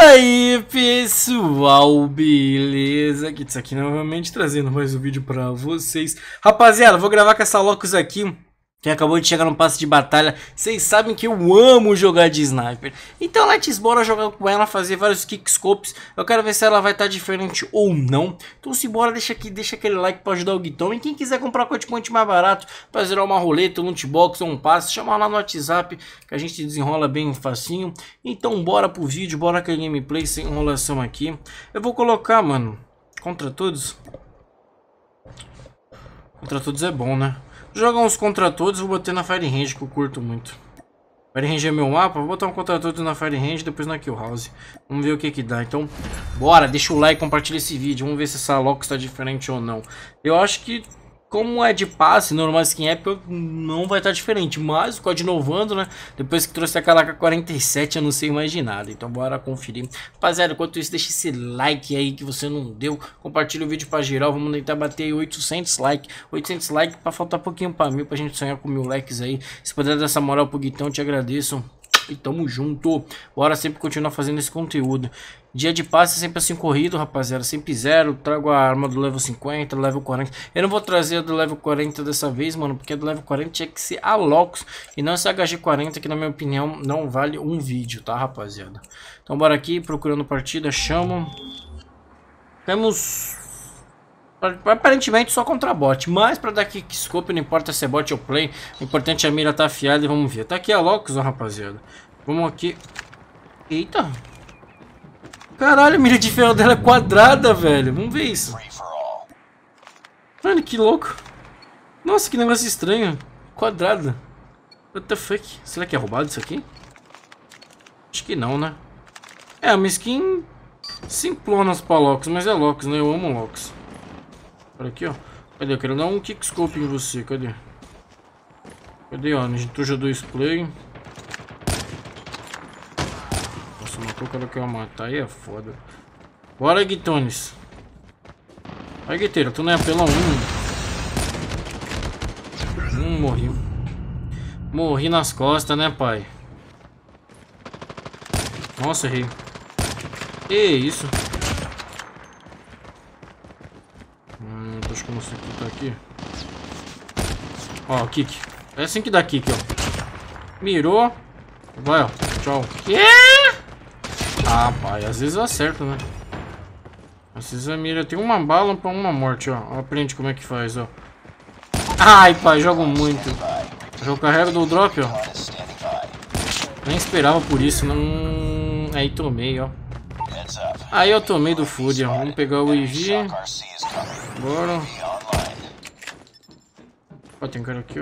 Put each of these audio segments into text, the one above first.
aí pessoal, beleza? Aqui isso aqui novamente trazendo mais um vídeo pra vocês. Rapaziada, vou gravar com essa Locus aqui, que acabou de chegar no passe de batalha. Vocês sabem que eu amo jogar de sniper, então let's bora jogar com ela, fazer vários kickscopes. Eu quero ver se ela vai estar diferente ou não. Então se bora, deixa aquele like pra ajudar o Guitão. E quem quiser comprar coach mais barato pra zerar uma roleta, um lootbox ou um passe, chama lá no WhatsApp que a gente desenrola bem facinho. Então bora pro vídeo, bora com a gameplay sem enrolação aqui. Eu vou colocar, mano, contra todos. Contra todos é bom, né? Jogar uns contra todos, vou botar na Fire Range, que eu curto muito. Fire Range é meu mapa, vou botar um contra todos na Fire Range, depois na Kill House. Vamos ver o que que dá. Então, bora, deixa o like, compartilha esse vídeo. Vamos ver se essa Locus está diferente ou não. Eu acho que, como é de passe, normal skin épica, não vai estar diferente. Mas, o código inovando, né? Depois que trouxe aquela AK-47, eu não sei mais de nada. Então, bora conferir. Rapaziada, enquanto isso, deixa esse like aí que você não deu. Compartilha o vídeo pra geral. Vamos tentar bater aí 800 likes. 800 likes pra faltar pouquinho pra mil, pra gente sonhar com 1000 likes aí. Se puder dar essa moral pro Guitão, eu te agradeço. E tamo junto. Bora sempre continuar fazendo esse conteúdo. Dia de passe é sempre assim corrido, rapaziada. Sempre zero. Trago a arma do level 50, do level 40. Eu não vou trazer a do level 40 dessa vez, mano, porque a do level 40 tinha que ser a Locus e não essa HG40, que na minha opinião não vale um vídeo, tá, rapaziada? Então bora aqui, procurando partida, chamo. Temos aparentemente só contra bot, mas pra dar kickscope, não importa se é bot ou play, o importante é a mira tá afiada e vamos ver. Tá aqui a Locus, ó, rapaziada. Vamos aqui. Eita. Caralho, a mira de ferro dela é quadrada, velho. Vamos ver isso. Mano, que louco. Nossa, que negócio estranho. Quadrada. What the fuck? Será que é roubado isso aqui? Acho que não, né? É, uma skin simplona pra Locus, mas é Locus, né? Eu amo Locus. Olha aqui, ó. Cadê? Eu quero dar um kickscope em você. Cadê? Cadê, ó? Ninja 2 play. Nossa, matou o cara que eu ia matar. Aí é foda. Bora, Guitones. Vai, Guiteira. Tu não é apelão 1. Morri. Morri nas costas, né, pai? Nossa, errei. Que isso? Acho que eu não sei o que tá aqui. Ó, kick. É assim que dá kick, ó. Mirou. Vai, ó. Tchau. Ah, pai. Às vezes eu acerto, né? Às vezes a mira tem uma bala pra uma morte, ó. Aprende como é que faz, ó. Ai, pai. Jogo muito. Eu carrego do drop, ó. Nem esperava por isso. Não... Aí tomei, ó. Aí eu tomei do Fúria. Vamos pegar o EV. Bora. Ó, tem cara aqui, ó.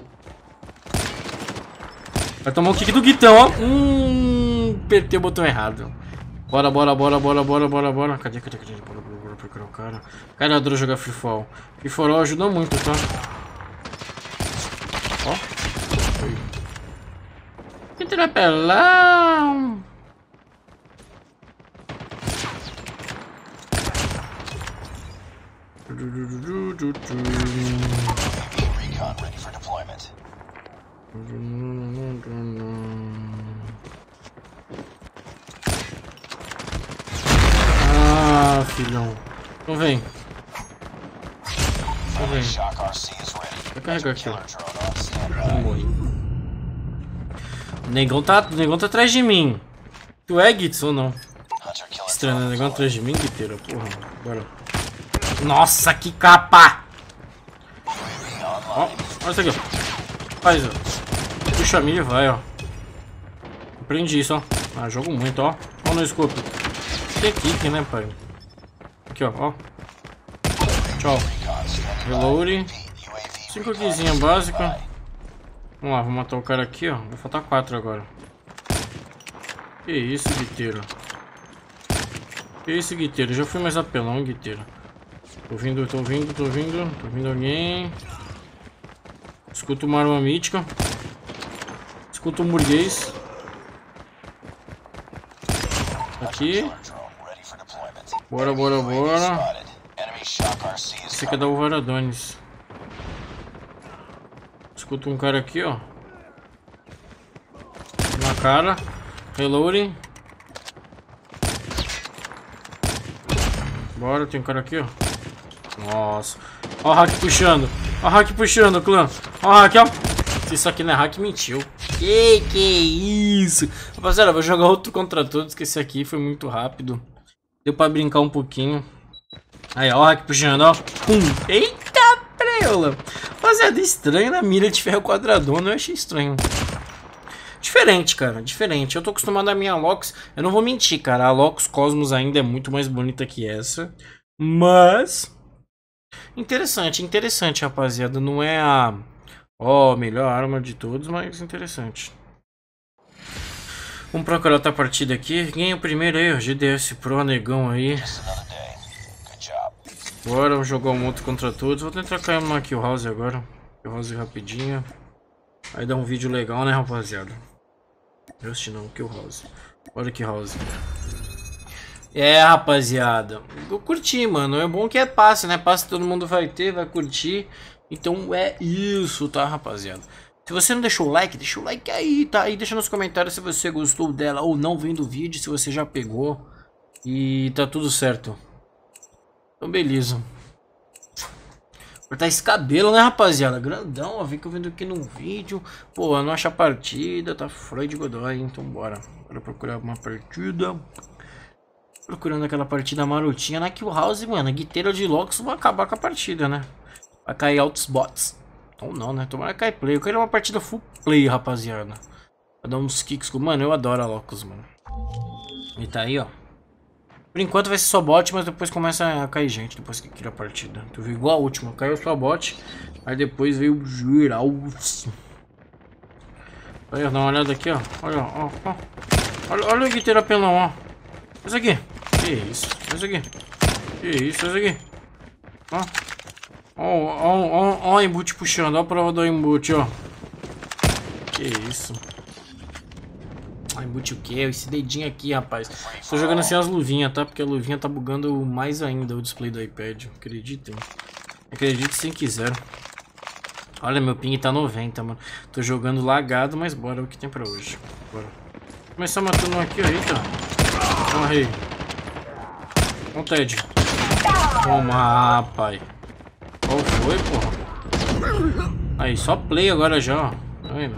Vai tomar o kick do Guitão, ó. Apertei o botão errado. Bora. Cadê? Bora procurar o cara. Cara, eu adoro jogar Free Fall. Free Fall ajuda muito, tá? Ó. Que trapelão. Recon ready for deployment. Ah, filhão. Não vem. Não vem. Vai carregar aqui, ó. Não morri. O negão tá atrás de mim. Tu é, Gitz, ou não? Estranho, né? O negão atrás de mim, Guiteira. Porra, bora. Nossa, que capa! Ó, olha isso aqui, ó. Faz, ó. Puxa a mira e vai, ó. Aprendi isso, ó. Ah, jogo muito, ó. Ó no scope. Que kick, né, pai? Aqui, ó. Tchau. Reload. 5 killzinha básica. Vamos lá, vou matar o cara aqui, ó. Vai faltar 4 agora. Que isso, Guiteiro. Que isso, Guiteiro. Já fui mais apelão, Guiteiro. Tô vindo alguém. Escuto uma arma mítica. Escuto um burguês. Aqui. Bora. Esse aqui é da Uvaradones. Escuto um cara aqui, ó. Na cara. Reloading. Bora, tem um cara aqui, ó. Nossa. Ó o hack puxando. Ó o hack puxando, clã. Ó o hack, ó. Se isso aqui não é hack, mentiu. Que isso? Rapaziada, eu vou jogar outro contra todos, que esse aqui foi muito rápido. Deu pra brincar um pouquinho. Aí, ó o hack puxando, ó. Pum. Eita, preula. Rapaziada, estranho na mira de ferro quadradona. Eu achei estranho. Diferente, cara, diferente. Eu tô acostumado à minha Lox. Eu não vou mentir, cara. A Lox Cosmos ainda é muito mais bonita que essa. Mas... interessante, interessante, rapaziada. Não é a... ó, melhor arma de todos, mas interessante. Vamos procurar outra partida aqui. Ganha o primeiro aí, ó. GDS Pro, negão aí. Bora, vamos jogar um outro contra todos. Vou tentar cair uma Kill House agora. Kill House rapidinho. Aí dá um vídeo legal, né, rapaziada? Just não, Kill House. Bora Kill House. É, rapaziada. Eu curti, mano. É bom que é passe, né? Passe todo mundo vai ter, vai curtir. Então é isso, tá, rapaziada? Se você não deixou o like, deixa o like aí, tá? E deixa nos comentários se você gostou dela ou não vendo o vídeo, se você já pegou. E tá tudo certo. Então, beleza. Cortar esse cabelo, né, rapaziada? Grandão, ó. Vi que eu vendo aqui no vídeo. Pô, não acha a partida, tá Freud Godoy. Então, bora. Bora procurar uma partida. Procurando aquela partida marotinha na Kill House, mano. A guiteira de Lox vai acabar com a partida, né? Vai cair altos bots. Ou não, né? Tomara que cair play. Eu quero uma partida full play, rapaziada. Vai dar uns kicks. Mano, eu adoro a Lox, mano. E tá aí, ó. Por enquanto vai ser só bot, mas depois começa a cair gente. Depois que cria a partida. Tu viu igual a última. Caiu só bot. Aí depois veio o geral. Aí, ó. Dá uma olhada aqui, ó. Olha, ó. Ó. Olha o guiteira pelão, ó. Esse aqui. Que isso? Esse aqui. Que isso? Esse aqui. Ó. Ó o embute puxando. Ó a prova do embute, ó. Que isso? Embute o que? Esse dedinho aqui, rapaz. Tô jogando sem as luvinhas, tá? Porque a luvinha tá bugando mais ainda o display do iPad. Acreditem. Acredite se quiser. Olha, meu ping tá 90, mano. Tô jogando lagado, mas bora. É o que tem pra hoje. Bora. Começar matando um aqui, ó. Eita. Morri. Ó o Ted. Toma, pai. Qual foi, porra? Aí, só play agora já, ó. Tá vendo?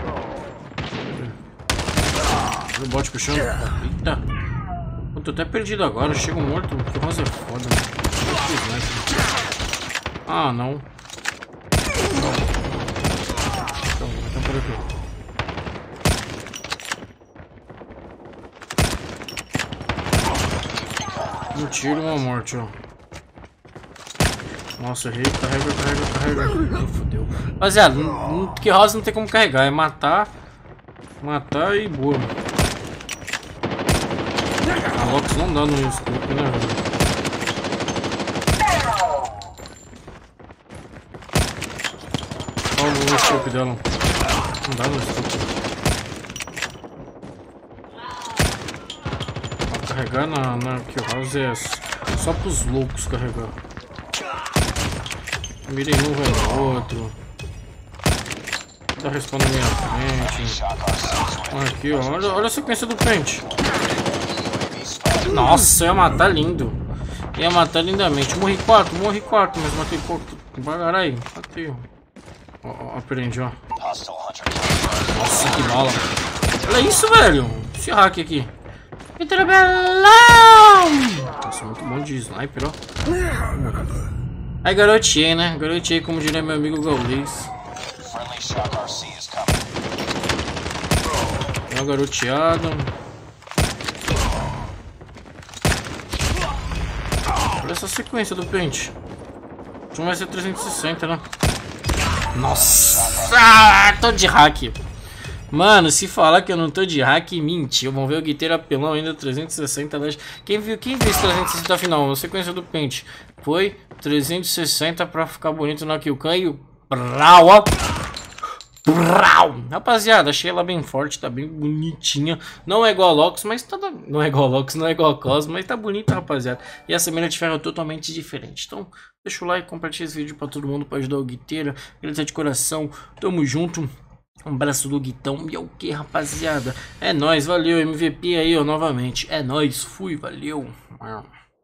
Olha o bot puxando. Eita. Eu tô até perdido agora. Chego morto. Que rosa é foda, mano. Ah, não. Então, vai por aqui. Um tiro e uma morte, ó. Nossa, errei. Carrega. Ai, fodeu. Rapaziada, que rosa não tem como carregar. É matar. Matar e boa. A Lox não dá no scope, né, velho? Olha o scope dela. Não dá no scope. Carregar na Kill House é só pros loucos carregar. Mirei um, vai no outro. Tá respawn na minha frente. Aqui, ó. Olha a sequência do pente. Nossa, eu ia matar lindo. Ia matar lindamente. Morri 4, mas matei pouco. Devagar aí. Matei, ó. Aprendi, ó. Nossa, que bala. Olha isso, velho. Esse hack aqui. Vitrobelão! Nossa, muito bom de sniper, ó. Aí garoteei, né? Garoteei, como diria meu amigo Gaulês. Uma garoteada. Olha essa sequência do pente. Não vai ser 360, né? Nossa! Tô de hack. Mano, se falar que eu não tô de hack, mentiu. Vamos ver o guiteiro apelão ainda 360. Quem viu esse 360 final? A sequência do pente foi 360 pra ficar bonito na killcam. E o brau, ó. Brau. Rapaziada, achei ela bem forte, tá bem bonitinha. Não é igual a Lox, mas tá... não é igual a Lox, não é igual a Cosmos, mas tá bonita, rapaziada. E essa mira de ferro é totalmente diferente. Então, deixa o like, compartilha esse vídeo pra todo mundo, pra ajudar o guiteiro. Beleza de coração, tamo junto. Um abraço do Guitão. E é o que, rapaziada? É nóis, valeu. MVP aí, ó, novamente. É nóis, fui, valeu.